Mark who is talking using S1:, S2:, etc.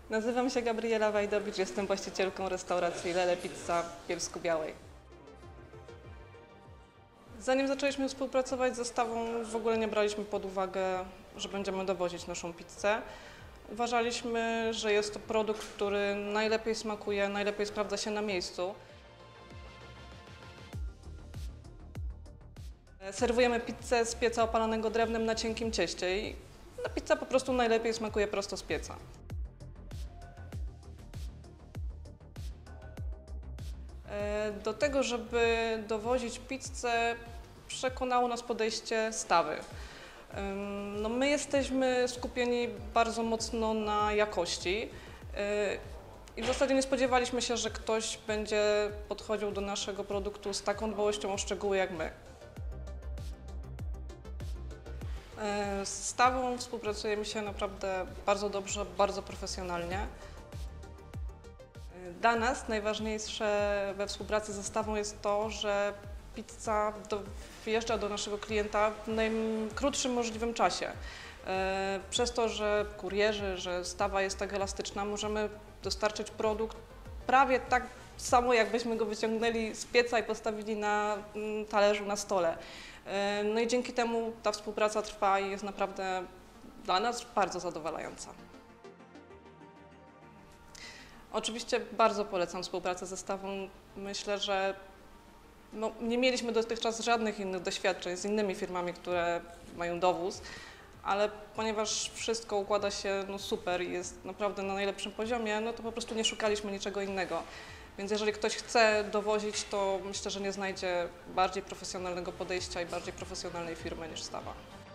S1: Nazywam się Gabriela Wajdowicz, jestem właścicielką restauracji Lele Pizza w Bielsku-Białej. Zanim zaczęliśmy współpracować ze Stawą, w ogóle nie braliśmy pod uwagę, że będziemy dowozić naszą pizzę. Uważaliśmy, że jest to produkt, który najlepiej smakuje, najlepiej sprawdza się na miejscu. Serwujemy pizzę z pieca opalanego drewnem na cienkim cieście i pizza po prostu najlepiej smakuje prosto z pieca. Do tego, żeby dowozić pizzę, przekonało nas podejście Stawy. No my jesteśmy skupieni bardzo mocno na jakości i w zasadzie nie spodziewaliśmy się, że ktoś będzie podchodził do naszego produktu z taką dbałością o szczegóły jak my. Z Stawą współpracujemy się naprawdę bardzo dobrze, bardzo profesjonalnie. Dla nas najważniejsze we współpracy ze Stawą jest to, że pizza wjeżdża do naszego klienta w najkrótszym możliwym czasie. Przez to, że kurierzy, że Stawa jest tak elastyczna, możemy dostarczyć produkt prawie tak samo, jakbyśmy go wyciągnęli z pieca i postawili na talerzu, na stole. No i dzięki temu ta współpraca trwa i jest naprawdę dla nas bardzo zadowalająca. Oczywiście bardzo polecam współpracę ze Stawą. Myślę, że nie mieliśmy dotychczas żadnych innych doświadczeń z innymi firmami, które mają dowóz, ale ponieważ wszystko układa się super i jest naprawdę na najlepszym poziomie, to po prostu nie szukaliśmy niczego innego. Więc jeżeli ktoś chce dowozić, to myślę, że nie znajdzie bardziej profesjonalnego podejścia i bardziej profesjonalnej firmy niż Stawa.